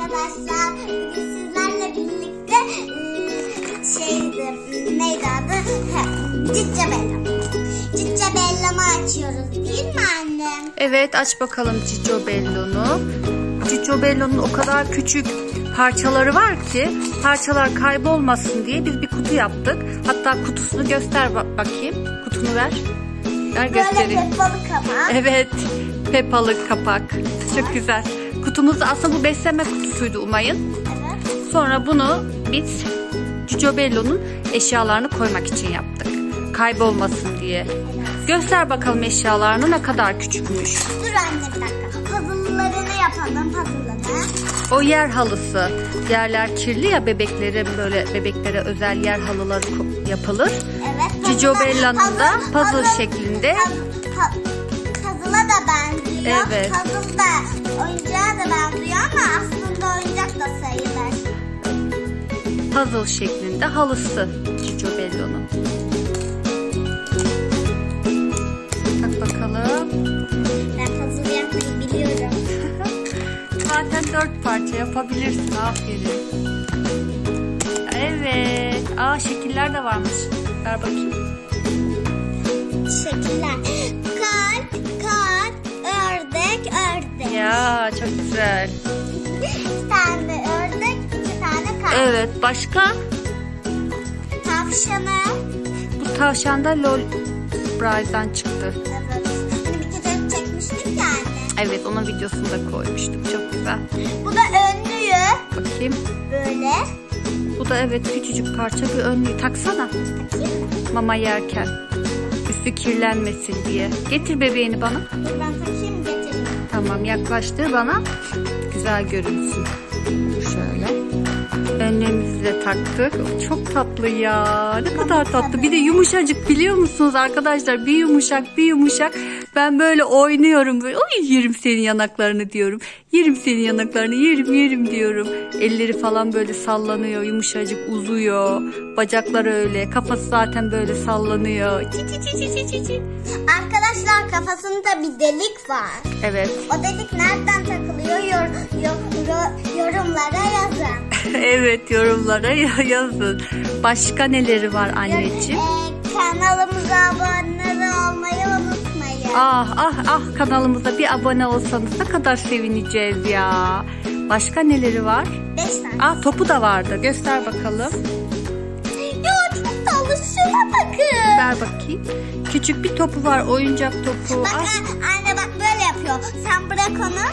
arkadaşlar. Bugün sizlerle birlikte neydi adı? Cicca Bella. Cicca Bella'mı açıyoruz değil mi annem? Evet, aç bakalım Cicca Bella'nu. Cicca Bella'nun o kadar küçük parçaları var ki parçalar kaybolmasın diye biz bir kutu yaptık. Hatta kutusunu göster bakayım. Kutunu ver. Ver göstereyim. Böyle peppalı kapak. Evet, peppalı kapak. Çok güzel. Kutumuz aslında bu besleme kutusuydu Umay'ın. Evet. Sonra bunu biz Cicca Bella'nun eşyalarını koymak için yaptık. Kaybolmasın diye. Göster bakalım eşyalarını, ne kadar küçükmüş. Dur anne bir dakika. Puzzle'larını yapalım, puzzle'larını. O yer halısı. Yerler kirli ya, bebeklere özel yer halıları yapılır. Evet. Cicca Bella'nın da puzzle şeklinde. Puzzle'a da benziyor. Evet. Puzzle da oyuncağa da benziyor ama aslında oyuncak da sayılır. Puzzle şeklinde halısı Cicca Bella'nın. Bak bakalım. Ben puzzle yapmayı biliyorum. Zaten 4 parça yapabilirsin. Aferin. Evet. Şekiller de varmış. Ver bakayım. Şekiller. Kalp, ördek. Ya çok güzel. Bir tane ördek, 2 tane kalp. Evet. Başka? Tavşanı. Bu tavşan da LOL Bride'dan çıktı. Evet. Hani bir kere çekmiştik ya anne. Evet, onun videosunu da koymuştuk. Çok güzel. Bu da önlüğü. Bakayım. Böyle. Bu da evet küçücük parça bir önlüğü. Taksana. Bakayım. Mama yerken. Üstü kirlenmesin diye. Getir bebeğini bana. Dur ben takayım getireyim. Tamam, yaklaştır bana. Güzel görünsün. Şöyle. Önlüğümüzü de taktık. Çok tatlı ya. Ne kadar tatlı. Bir de yumuşacık, biliyor musunuz arkadaşlar? Bir yumuşak. Ben böyle oynuyorum. Böyle, oy yerim senin yanaklarını diyorum. Yerim senin yanaklarını, yerim diyorum. Elleri falan böyle sallanıyor. Yumuşacık uzuyor. Bacakları öyle. Kafası zaten böyle sallanıyor. Çi. Arkadaşlar kafasında bir delik var. Evet. O delik nereden takılıyor? Yorumlara yazın. Evet, yorumlara yazın. Başka neleri var anneciğim? Kanalımıza abone olmayı unutmayın. Ah kanalımıza bir abone olsanız ne kadar sevineceğiz ya. Başka neleri var? 5 tane. Topu da vardı. Göster bakalım. Ya çok tatlı, şuna bakın. Ver bakayım. Küçük bir topu var, oyuncak topu. Bak anne bak böyle yapıyor. Sen bırak onu.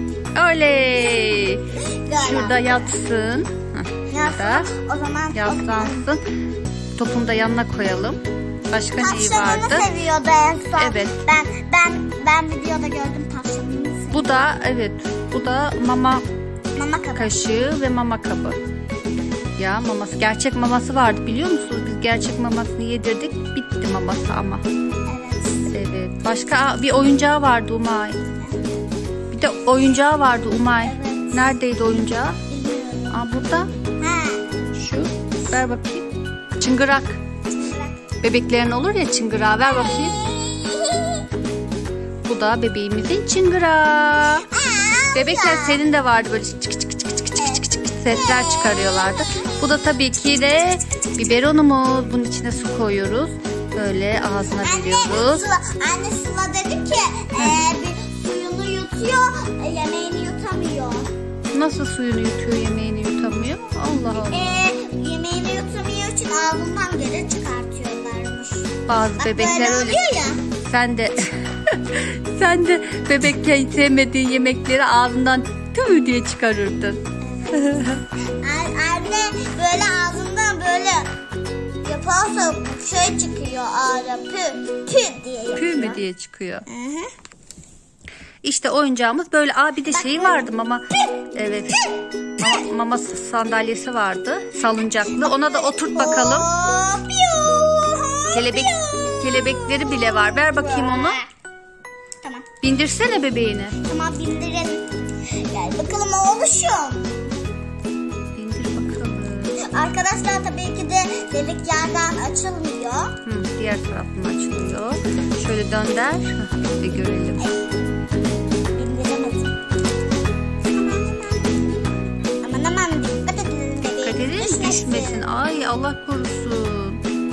Öyle. Böyle. Şurada yatsın. Şurada O zaman yaslansın. Topunu da yanına koyalım. Başka neyi vardı? Tavşanını seviyordu en son. Evet. Ben videoda gördüm tavşanını seviyordu. Bu da mama kabı. kaşığı ve mama kabı. Ya maması, gerçek maması vardı biliyor musunuz? Biz gerçek mamasını yedirdik. Bitti maması ama. Evet. Başka bir oyuncağı vardı Umay. Bir de oyuncağı vardı Umay. Evet. Neredeydi oyuncağı? Bilmiyorum. Burada. Şu. Ver bakayım. Çıngırak. Bebeklerin olur ya çıngırağı. Ver bakayım. Bu da bebeğimizin çıngırağı. Bebekler senin de vardı böyle çık sesler çıkarıyorlardı. Bu da tabii ki de biberonumuz. Bunun içine su koyuyoruz. Böyle ağzına veriyoruz. Anne Sıla dedi ki bir suyunu yutuyor, yemeğini yutamıyor. Nasıl suyunu yutuyor, yemeğini yutamıyor? Allah Allah. Yemeğini yutamayacağı için ağzından geri çıkartıyorlarmış. Bazı bebekler öyle. Ya. Sen de bebekken sevmediğin yemekleri ağzından tüy diye çıkarırdın. Anne böyle ağzından böyle yaparsa şey çıkıyor ağrı pü diye yapıyor. Pü mü diye çıkıyor. İşte oyuncağımız böyle. Bir de şey vardı mama. Evet. Mama sandalyesi vardı. Salıncaklı. Ona da oturt bakalım. Kelebekleri bile var. Ver bakayım onu. Tamam. Bindirsene bebeğini. Tamam bindirelim. Gel bakalım oğluşum. Bindir bakalım. Arkadaşlar tabii ki de delik yerden açılmıyor. Diğer tarafından açılıyor. Şöyle dönder. Biz de görelim. Bindiremedim. düşmesin. Ay Allah korusun.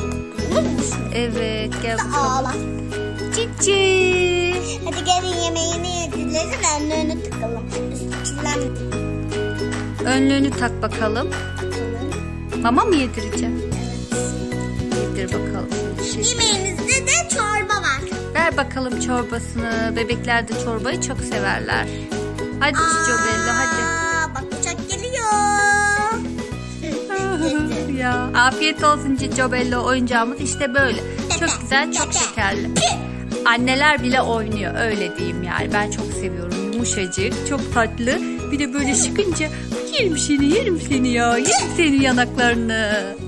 Evet gel Ağla. bakalım. Cici. Hadi gelin yemeğini yedirelim. Önlüğünü takalım. Üstü kirlenmesin. Önlüğünü tak bakalım. Mama mı yedireceğim? Evet. Yedir bakalım. Yemeğimizde de çorba var. Ver bakalım çorbasını. Bebekler de çorbayı çok severler. Hadi Cicobello hadi. Bak uçak geliyor. Ya afiyet olsun Cicobello, oyuncağımız işte böyle. Çok güzel, çok şekerli. Anneler bile oynuyor, öyle diyeyim yani. Ben çok seviyorum. Yumuşacık, çok tatlı. Bir de böyle çıkınca yerim seni ya. Yerim senin yanaklarını.